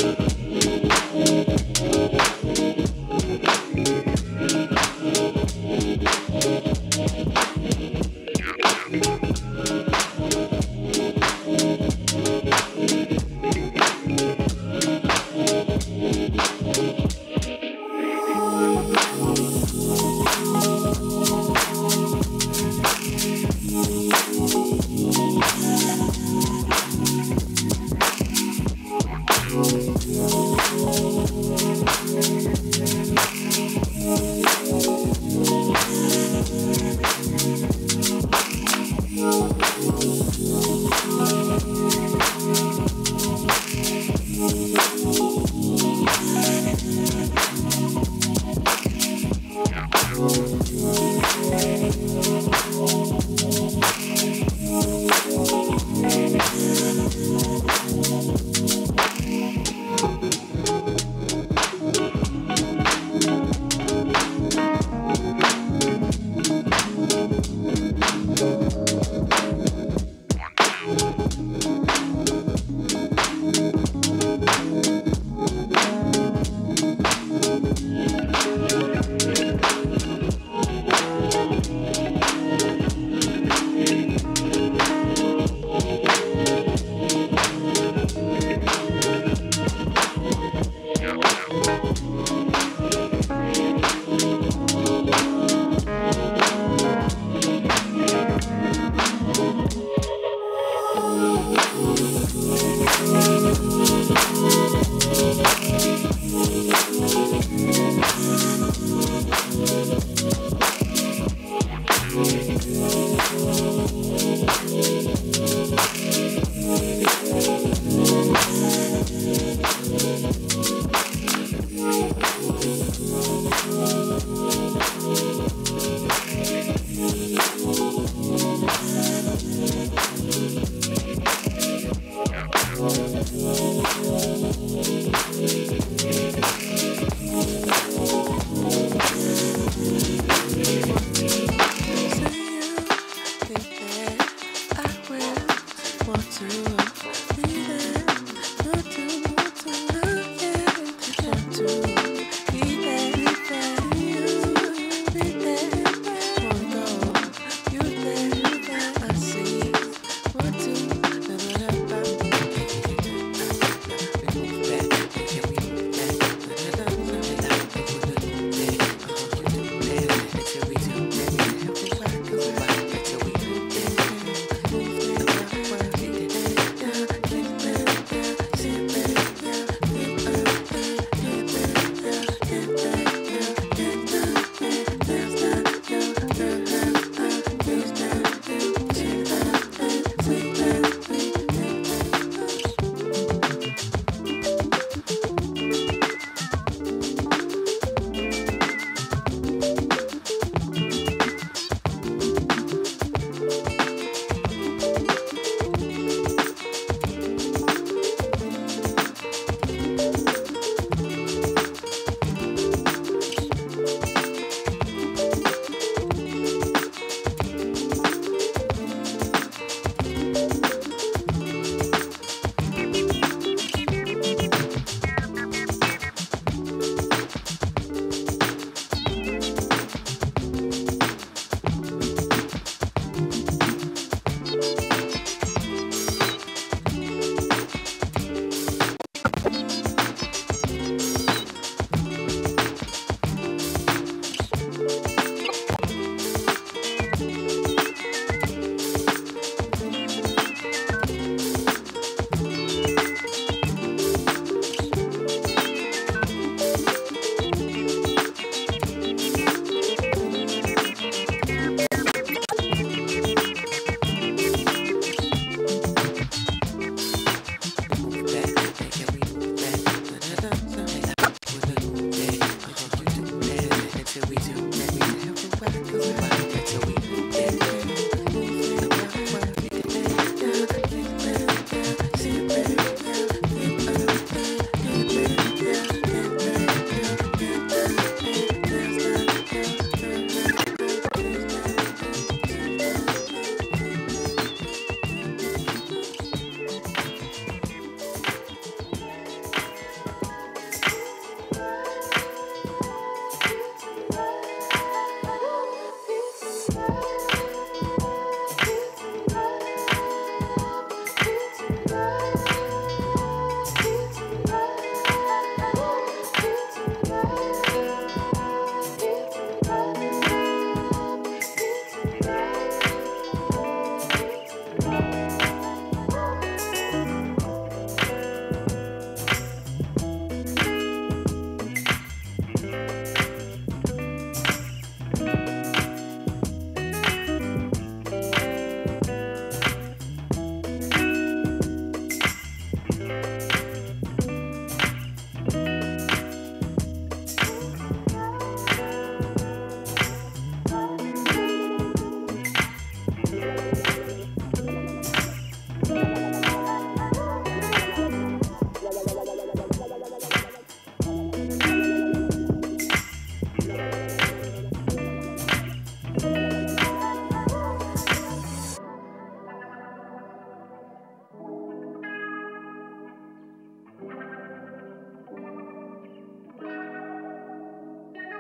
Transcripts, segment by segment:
want to be there, not to, yeah.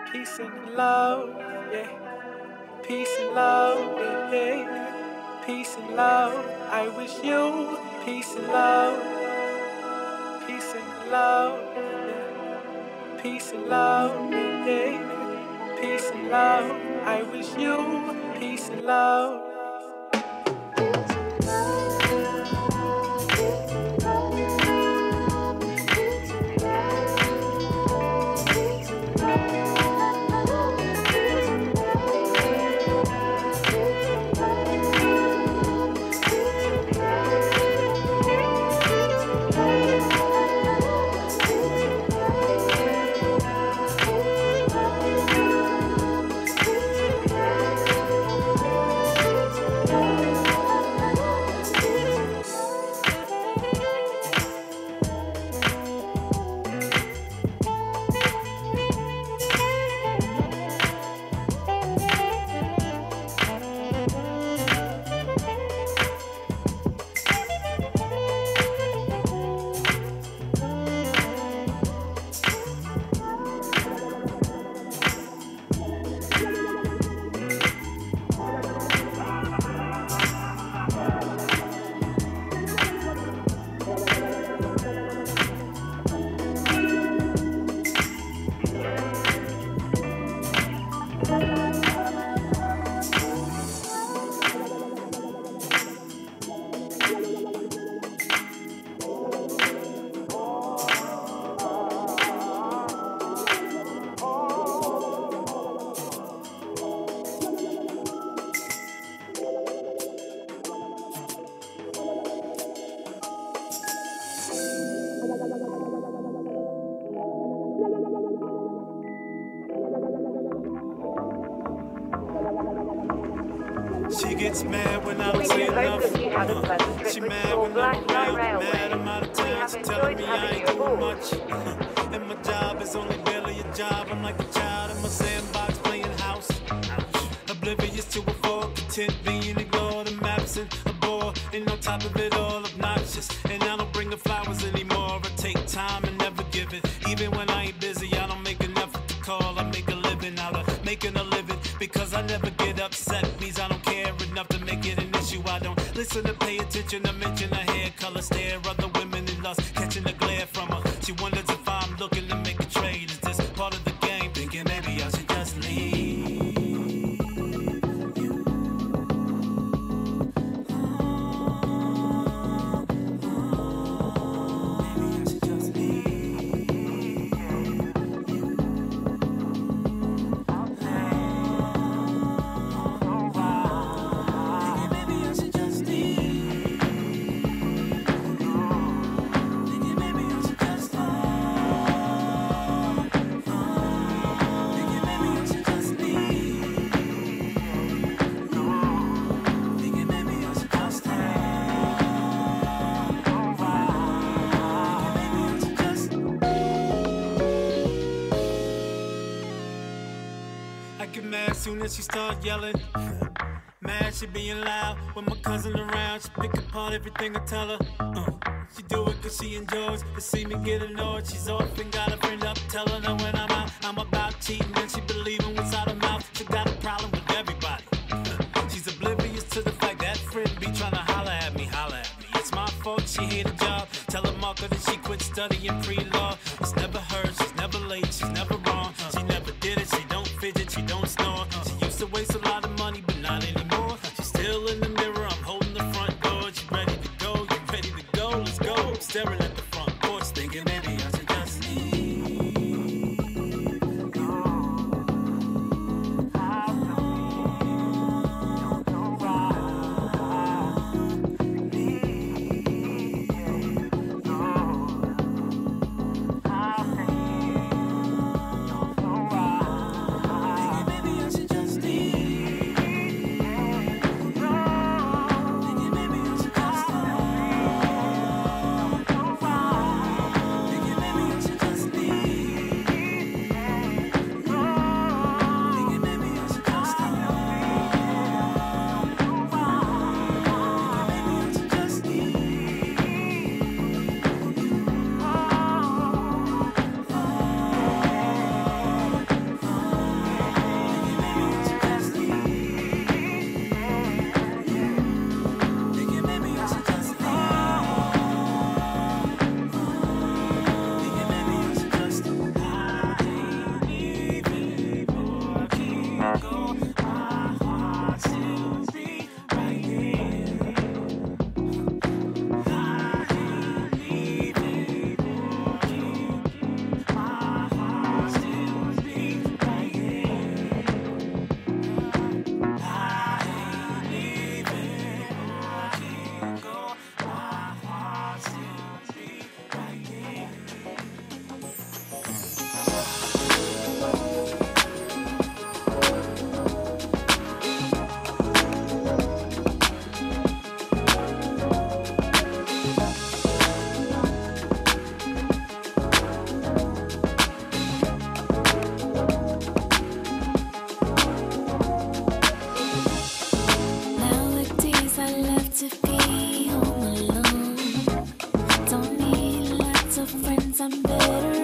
Peace and love, yeah. Peace and love, yeah, yeah. Peace and love. I wish you peace and love. Peace and love, yeah. Peace and love, yeah, yeah. Peace and love. I wish you peace and love. She gets mad when I don't say enough. She mad when I'm around. Mad I'm out of town. She telling me I ain't doing much. And my job is only barely a job. I'm like a child in my sandbox playing house. Oblivious to a fall, content being ignored. I'm absent, a bore, and on top of it all, obnoxious. And I don't bring the flowers anymore. I take time and never give it. Even when I ain't busy, I don't make an effort to call. I make a living out of making a living. Because I never get upset means I don't care enough to make it an issue. I don't listen to pay attention to mention her hair color. Stare other women in lust, catching the glare from her. She wonders if I'm looking to make a trade. Is this part of the game? Thinking maybe I should just leave. Soon as she start yelling, mad she being loud. When my cousin around, she pick apart everything I tell her. She do it cause she enjoys to see me get annoyed. She's often got a friend up telling her when I'm out, I'm about cheating, and she believing what's out her mouth. She got a problem with everybody. She's oblivious to the fact that friend be trying to holler at me. It's my fault she hate a job. Tell her marker that she quit studying pre-law. It's never her, she's never late, she's never wrong. She never did it, she don't fidget, she don't snore. She used to waste a lot of money, but not anymore. She's still in the mirror, I'm holding the front door. She ready to go, you ready to go? Let's go. I'm staring at the front porch, thinking maybe I should just leave.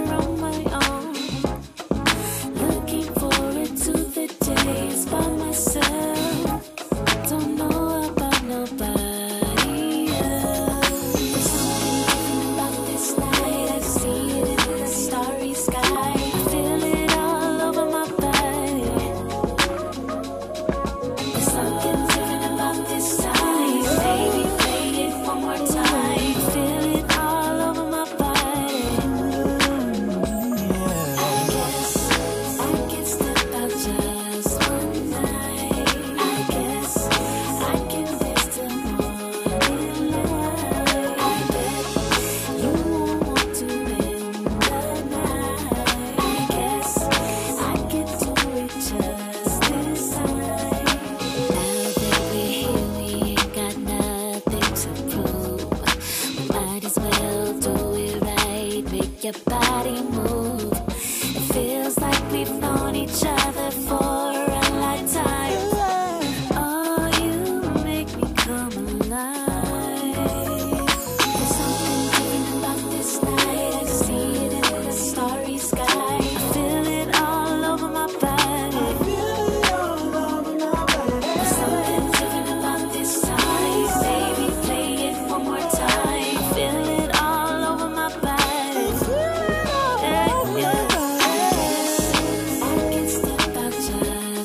Your body move. It feels like we've known each other for a lifetime. Oh, you make me come alive. There's something different about this night. I see it in the starry sky. I feel it all over my body. There's something different about this time. Baby, play it one more time. I feel it all over my body. I can step out just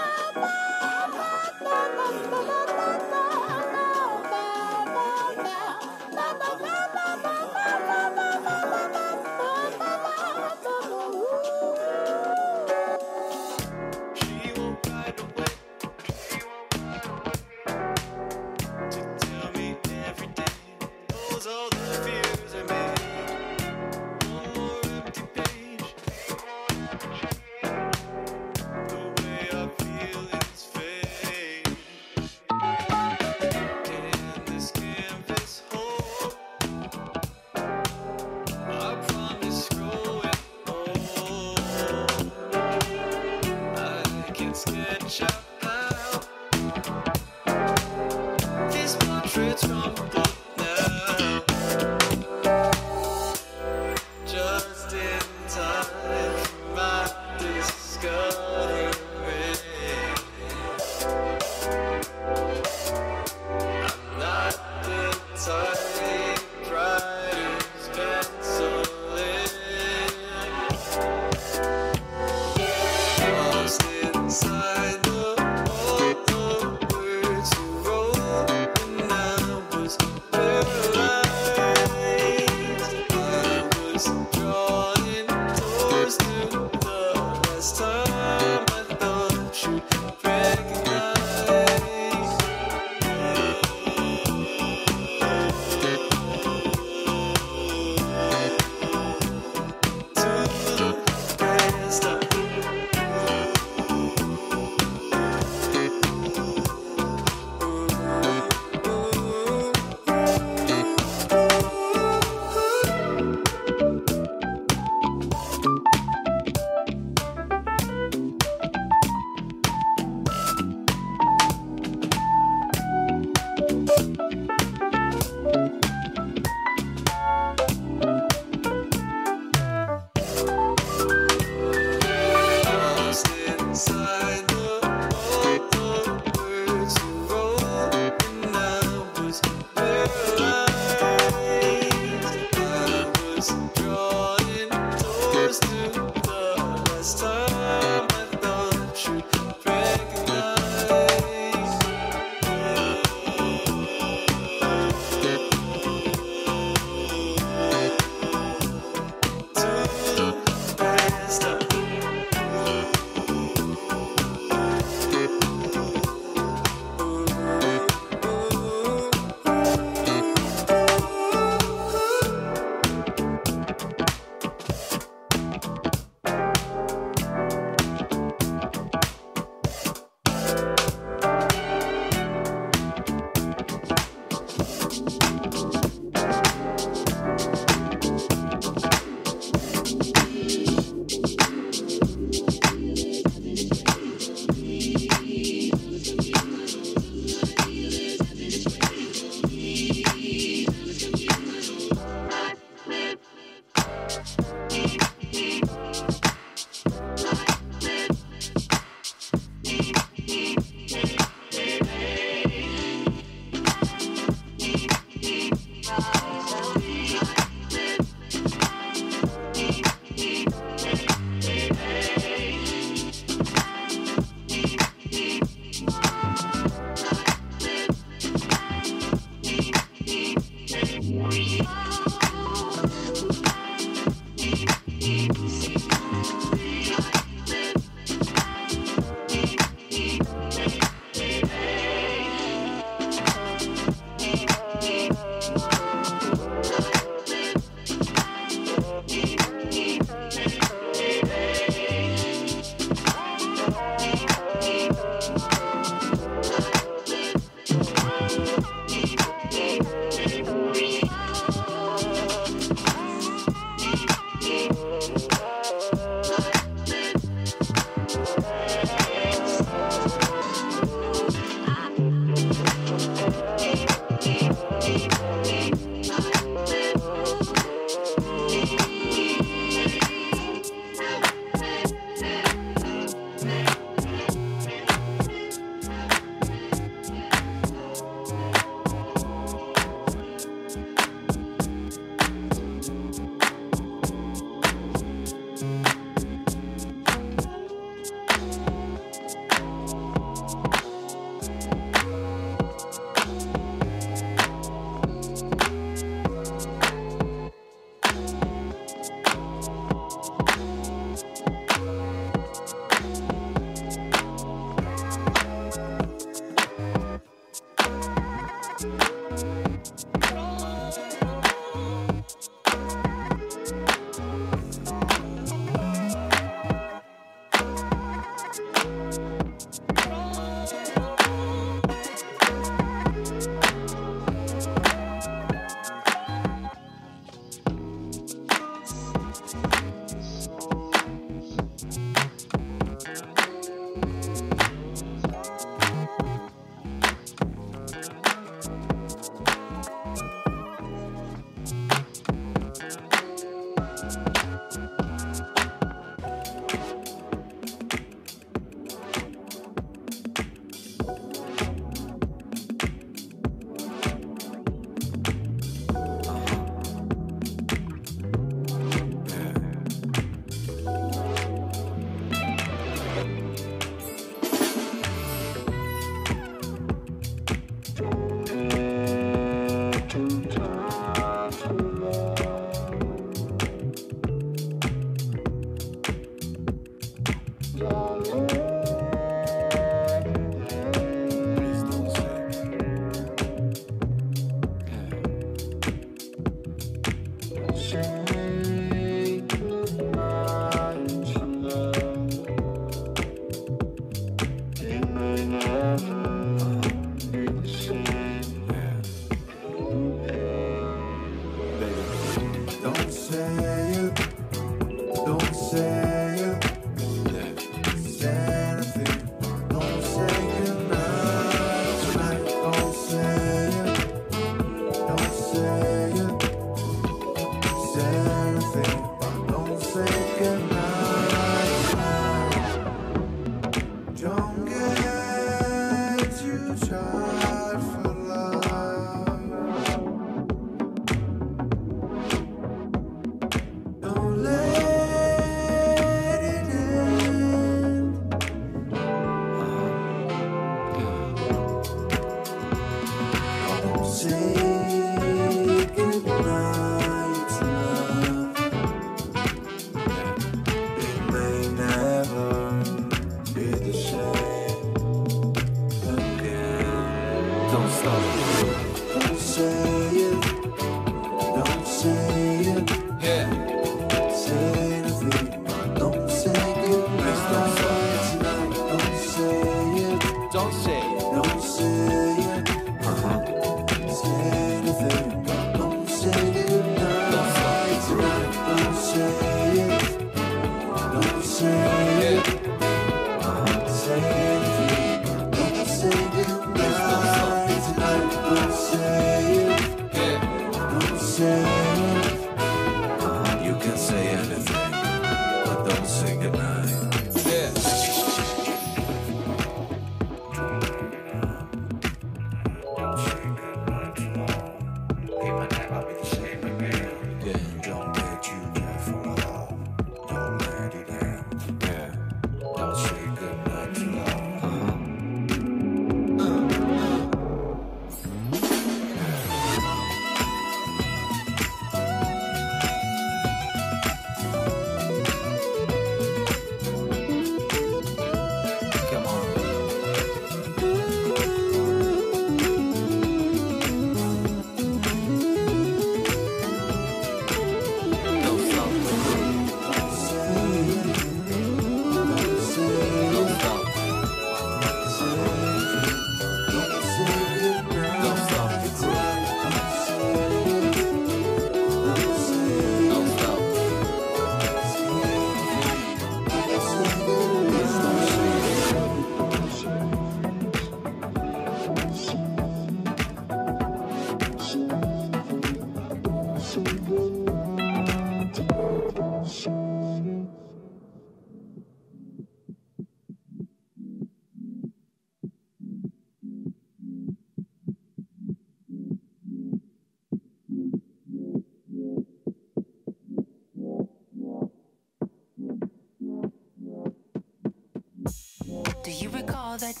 Do you recall that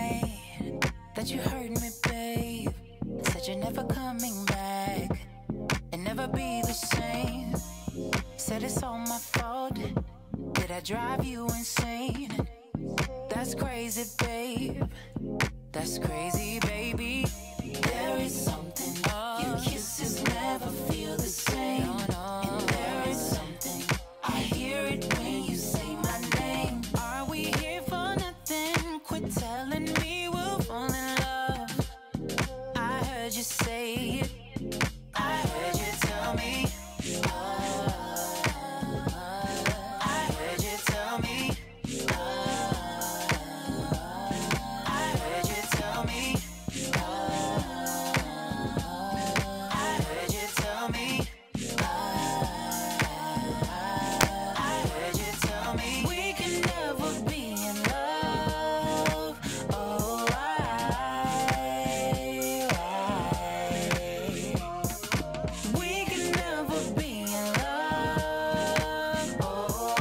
night that you heard me, babe? Said you're never coming back and never be the same. Said it's all my fault. Did I drive you insane? That's crazy, babe. That's crazy, baby. There is something. Your kisses never feel the same. And there is something. I hear it when you say my name. Are we here for nothing? Quit telling me we'll fall in love. I heard you say it. I heard you tell me. I heard you tell me. I heard you tell me. I heard you tell me. I heard you tell me. We can never be in love. Oh, we can never be in love. Oh,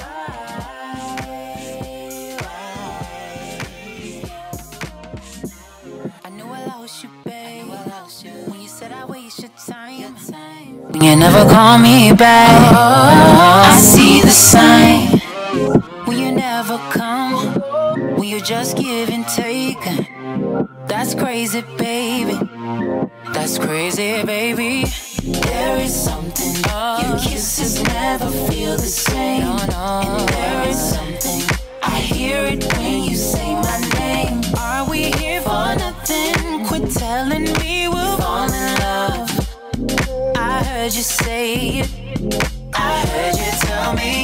I knew I lost you, babe. When you said I waste your time. When you never call me back. I see the sign. When you never come when you just give and take. That's crazy, baby. That's crazy, baby. There is something, your kisses never feel the same. No, no. And there is something, I hear it when you say my name. Are we here for nothing? Quit telling me we'll fall in love. I heard you say it, I heard you tell me.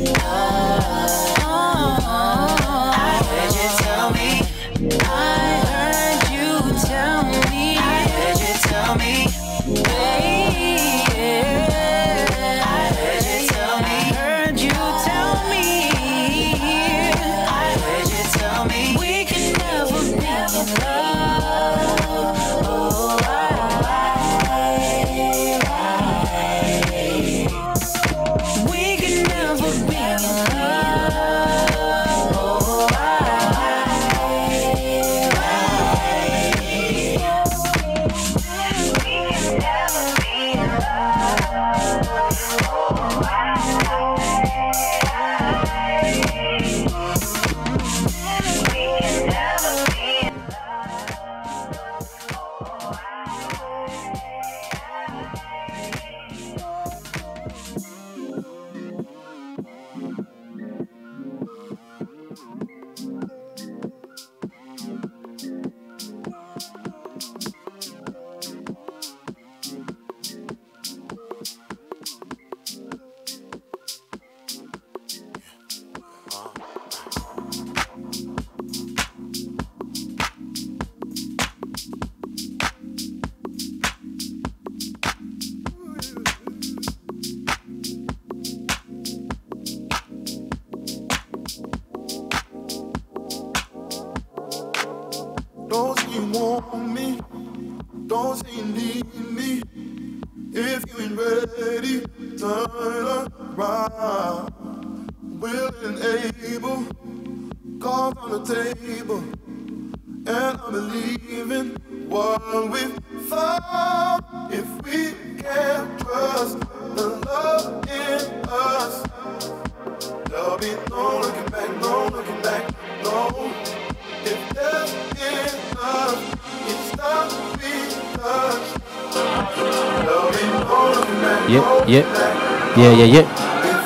I heard you tell me. I heard you tell me. I heard you tell me. I heard you tell me. I heard you tell me. I heard you tell me. We can never be in love. Oh, we can never be in love. Oh, Don't say you want me, don't say you need me. If you ain't ready, turn around. Willing and able, cards on the table, and I believe in what we've found. If we can't trust the love in us, there'll be no looking back, no looking back, no. If there's enough, it's time to be touched. There'll be no looking back, no looking back, no. Yeah.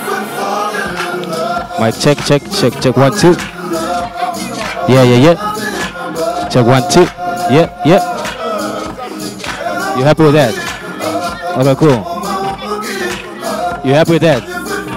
Mic check, 1, 2. Yeah. Check 1, 2. Yeah. You happy with that? Okay, cool. You happy with that?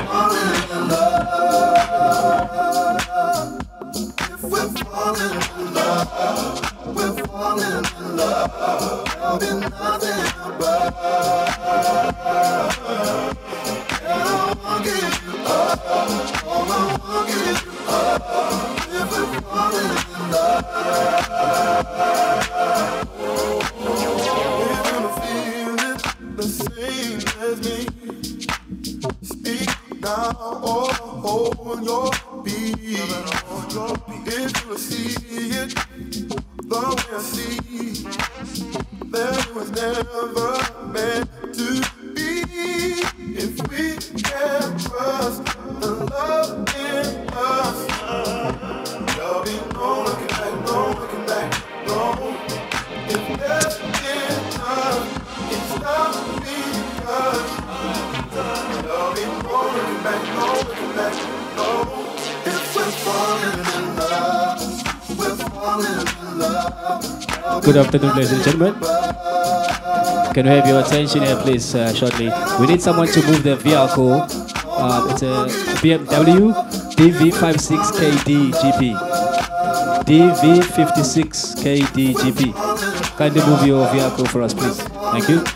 Good afternoon, ladies and gentlemen. Can we have your attention here, please, shortly? We need someone to move the vehicle. It's a BMW DV56KD GP. DV56KD GP. Kindly move your vehicle for us, please. Thank you.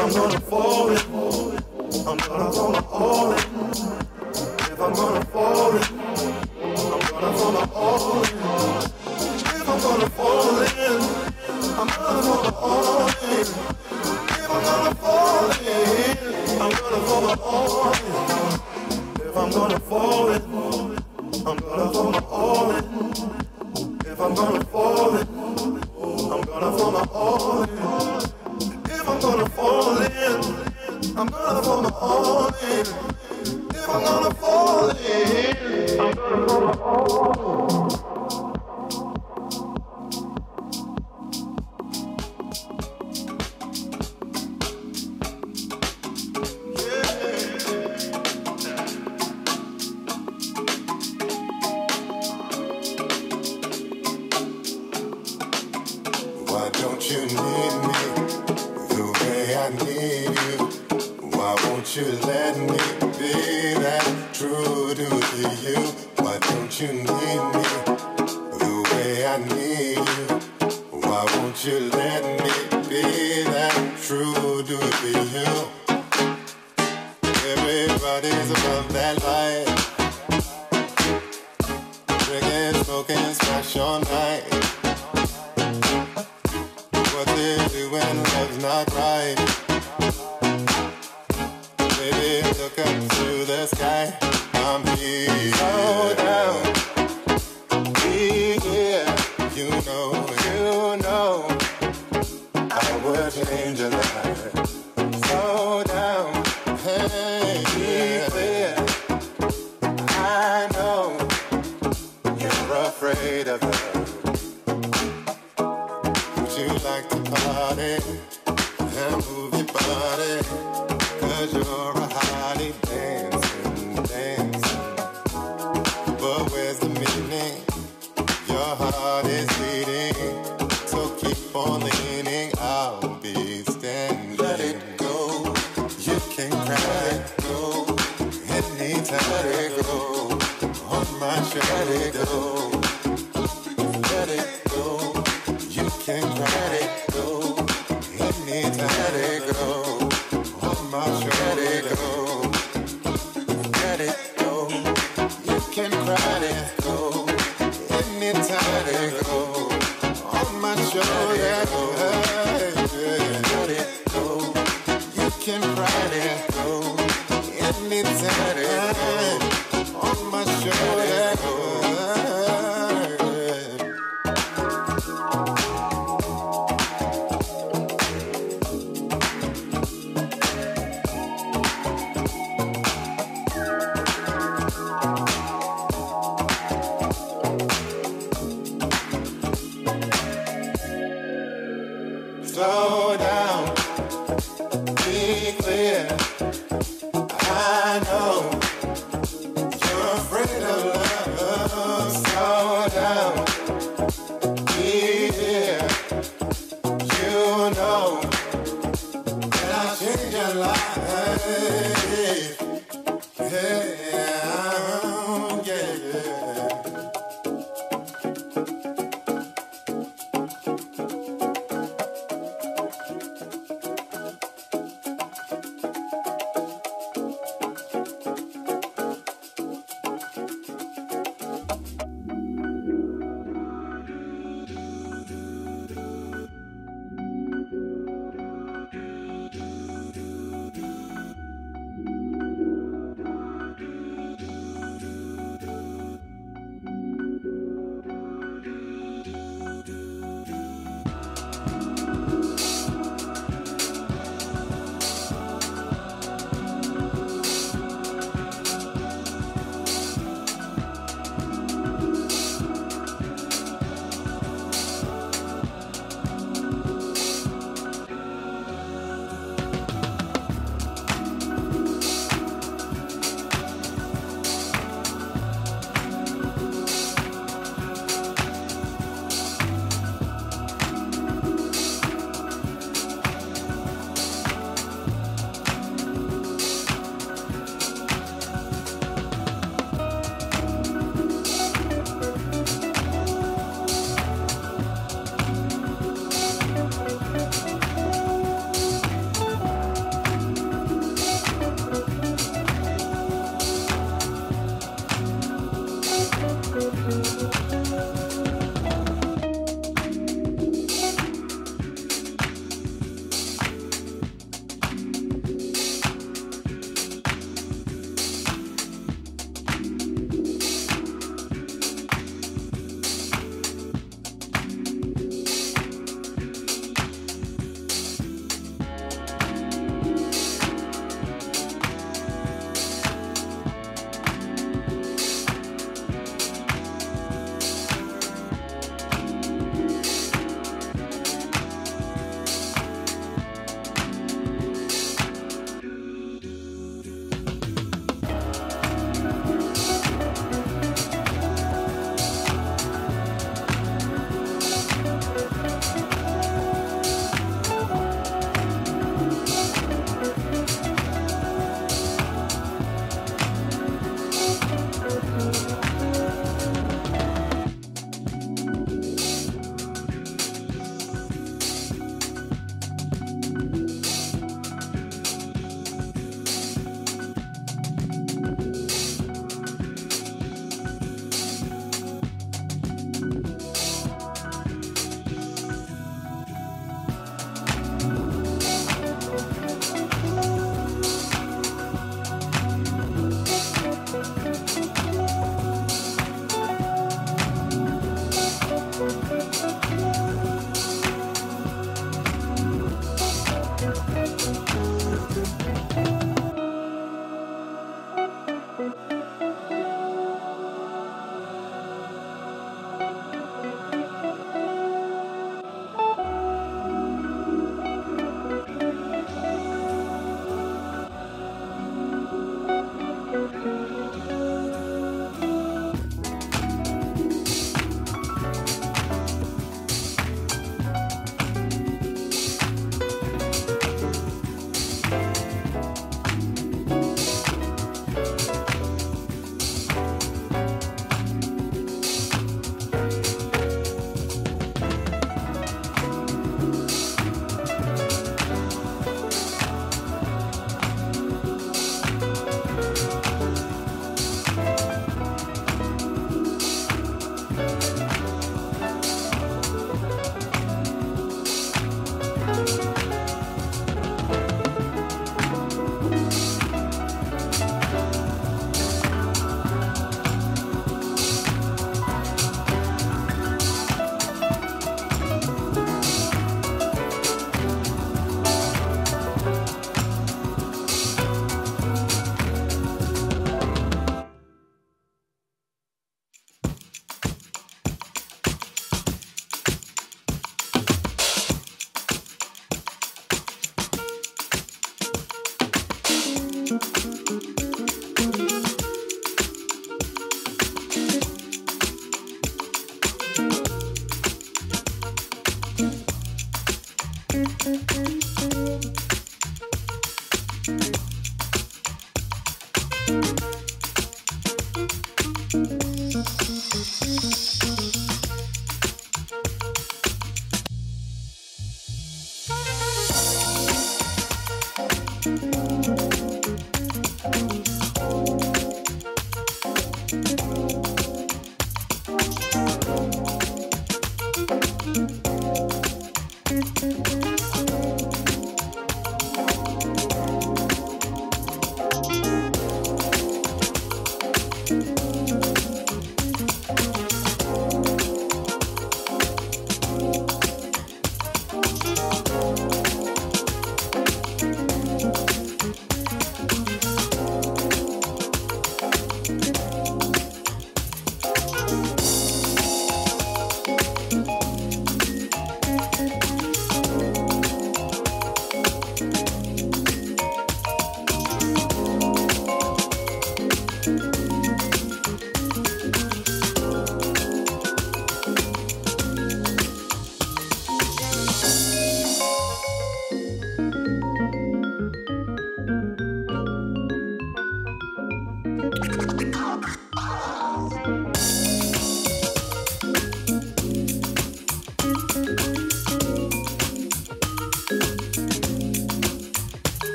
I'm gonna fall in, I'm gonna fall all in. If I'm gonna fall in, I'm gonna fall all in. If I'm gonna fall in, I'm gonna fall all in. If I'm gonna fall in, I'm gonna fall all in. If I'm gonna fall in, I'm gonna fall all in. If I'm gonna fall in, I'm gonna fall all in. If I'm gonna fall in, I'm gonna fall all in. If I'm gonna fall in, I'm gonna fall all in. Why don't you need me the way I need you? Why won't you let me be that true to you? Why don't you need me the way I need you? Why won't you let me be that true to you? Everybody's about that life, drinking, smoking, smash all night. What they do when love's not right. Baby, look up to the sky. I'm here. Slow down. Be here. You know I would change your life. Slow down. Hey, be clear. I know you're afraid of love. You like to party and move your body, 'cause you're a hottie dancing. But where's the meaning? Your heart is beating, so keep on leaning. I'll be standing. Let it go. You can cry it go. Anytime let it go. On my shoulder let it go. Let it go. You can let it go. Anytime let it go. On my shoulder let it go. Let it go. You can let it go. Anytime let it go. On my shoulder let it go. Let it go. You can let it go. Anytime let it go. On my shoulder let it go. Slow down, be clear. I know you're afraid of love. Slow down, be here. You know that I'll change your life. Yeah, yeah.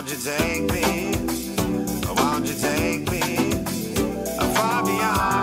won't you take me? Won't you take me far beyond?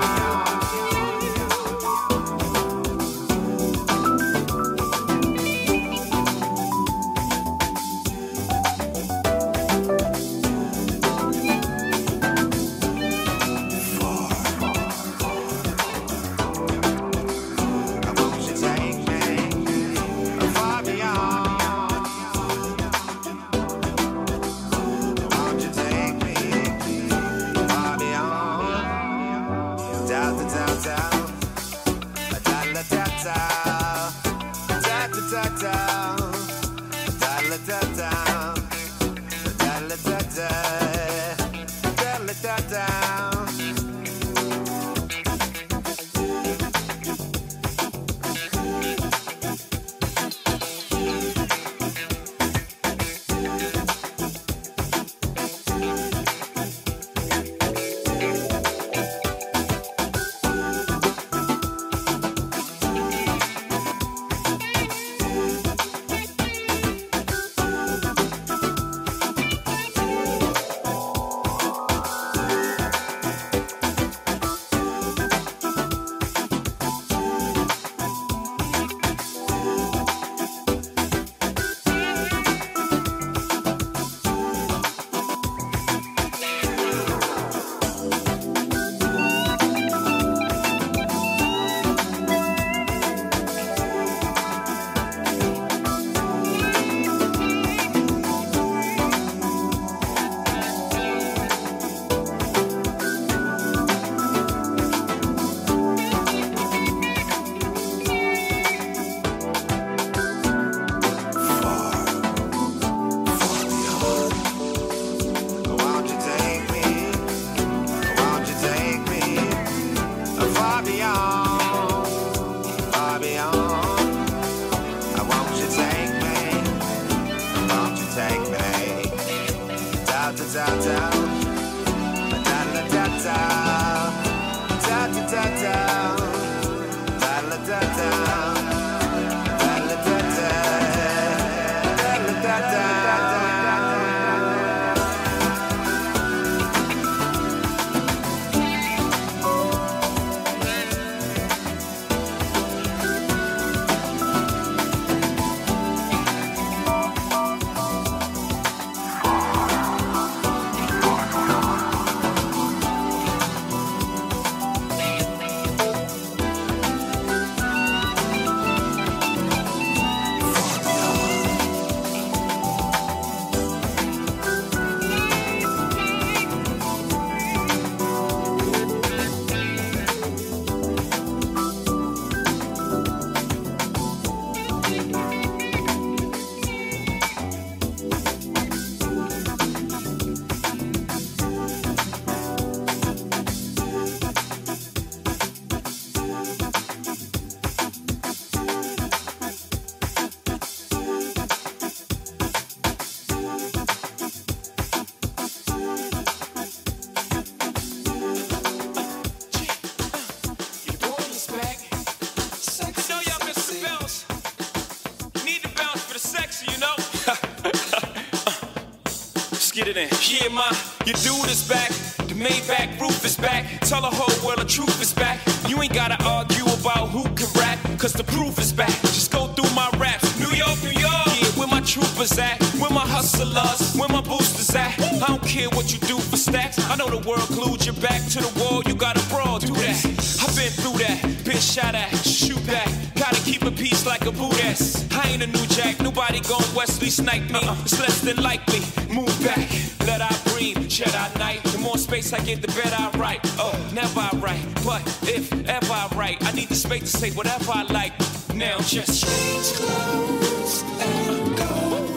Yeah, ma, your dude is back. The Maybach roof is back. Tell the whole world the truth is back. You ain't gotta argue about who can rap, cause the proof is back. Just go through my raps. New York, New York. Yeah, where my troopers at? Where my hustlers? Where my boosters at? I don't care what you do for stacks. I know the world glued your back to the wall. You got a brawl, do that. I've been through that. Been shot at, shoot back. Gotta keep a peace like a Buddhist. I ain't a new jack. Nobody gon' Wesley snipe me. It's less than likely. Move back. Let I breathe, shed I night. The more space I get, the better I write. Oh, never I write, but if ever I write, I need the space to say whatever I like. Now just change clothes and go.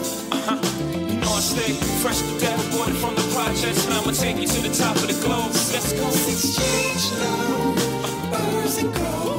You know I stay fresh to death, born from the projects, and I'ma take you to the top of the globe. Let's go. Exchange numbers and go.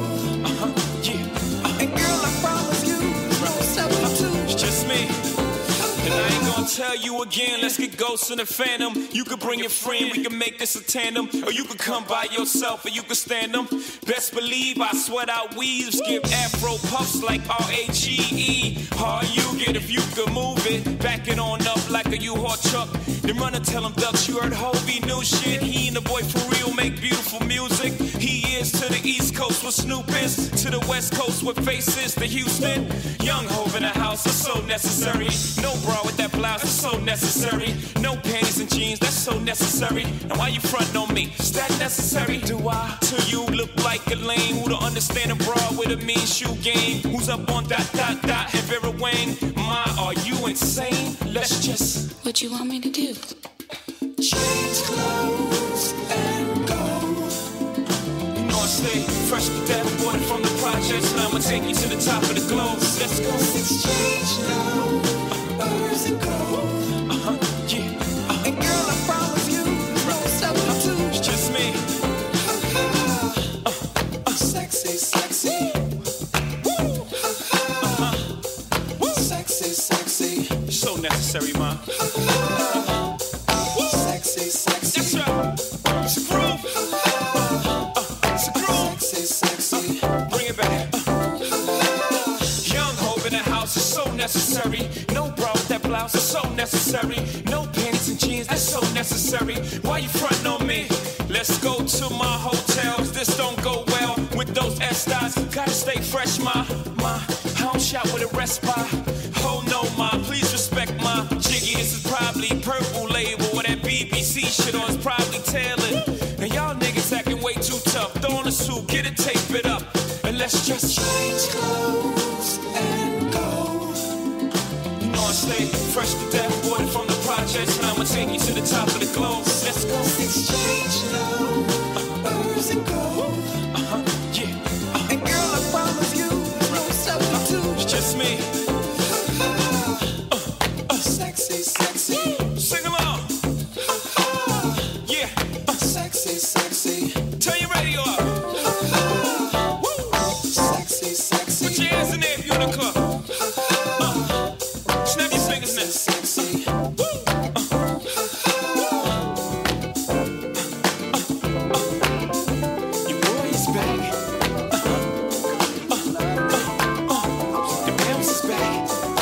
And girl, I promise you, no substitute. It's just me, and I ain't gonna tell you again, let's get ghosts in the phantom. You could bring your friend, we can make this a tandem. Or you could come by yourself, or you could stand them. Best believe I sweat out weaves, give afro puffs like R-A-G-E. How you get if you could move it, back it on up like a U-Haul truck. Then run and tell them ducks, you heard Hovey new shit. He and the boy for real make beautiful music. He is to the East Coast what Snoop is, to the West Coast what Face is to Houston. Young Hov in the house is so necessary. No bra with that blouse is so necessary. No panties and jeans, that's so necessary. Now why you frontin' on me? Is that necessary? Do I? To you look like a lame who don't understand a bra with a mean shoe game. Who's up on dot dot dot and Vera Wang? My, are you insane? Let's just. What you want me to do? Change clothes and go. You know I stay fresh to death, born from the projects. Now I'ma take you to the top of the globe. Let's go. Exchange now, birds and gold. Yeah. And girl, I promise you, no substitute. It's just me. Sexy, sexy. Sexy, sexy. So necessary, ma. Sexy, sexy. Yes, sir. It's a groove. It's a groove. Sexy, sexy. Bring it back. Young Hov in the house is so necessary. No bra with that blouse is so necessary. No panties and jeans, that's so necessary. Why you frontin' on me? Let's go to my hotel, 'cause this don't go well with those S-Dots. Gotta stay fresh, ma. I don't shop with a rest by. Oh no, ma, please respect my jiggy. This is probably purple label, or that BBC shit on is probably tailored. And y'all niggas acting way too tough. Throw on a suit, get it, tape it up, and let's just change clothes and go. You know I stay fresh to death, born from the projects. Now I'ma take you to the top of the globe. Let's go. Exchange now, birds and gold. Yeah. And girl, I promise you, no substitute. It's just me. Sexy, sexy. Sing along. Yeah. Sexy, sexy. Turn your radio up. Sexy, sexy. Put your hands in there if you're in the club. Snap your fingers now. Sexy. Your boy is back. The bounce is back.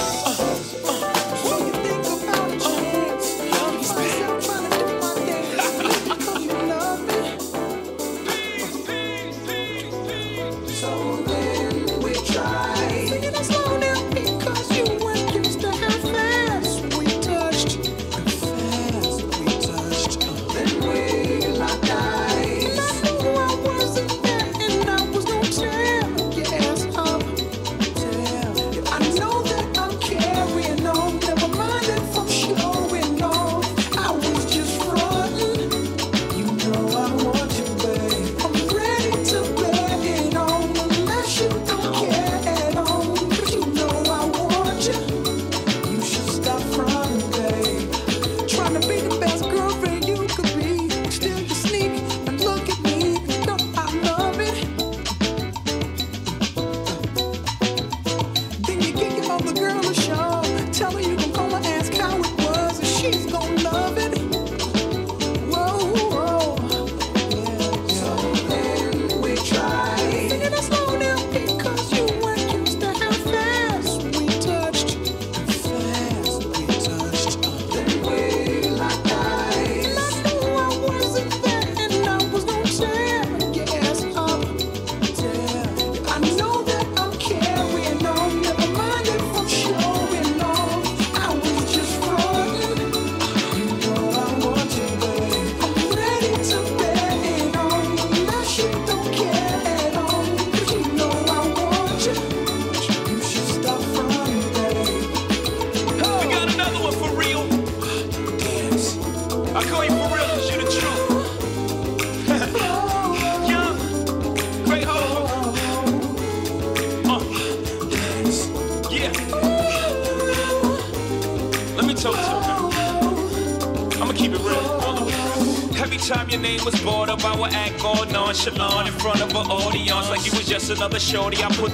Time your name was brought up, I would act all nonchalant in front of an audience like you was just another shorty. I put the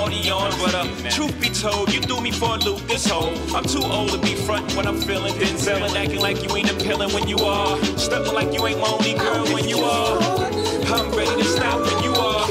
pony on. But truth be told, you threw me for a loop this whole. I'm too old to be frontin' when I'm feeling Denzel and acting like you ain't appealing when you are. Stepping like you ain't my only girl when you are. I'm ready to stop when you are.